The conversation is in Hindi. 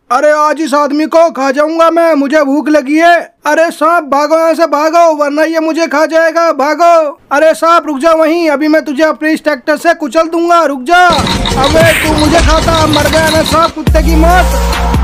अरे आज इस आदमी को खा जाऊंगा मैं, मुझे भूख लगी है। अरे सांप भागो यहाँ से, भागो वरना ये मुझे खा जाएगा, भागो। अरे सांप रुक जा वहीं, अभी मैं तुझे अपने इस ट्रैक्टर से कुचल दूंगा, रुक जा। अबे तू मुझे खाता, मर गया ना सांप, कुत्ते की मौत।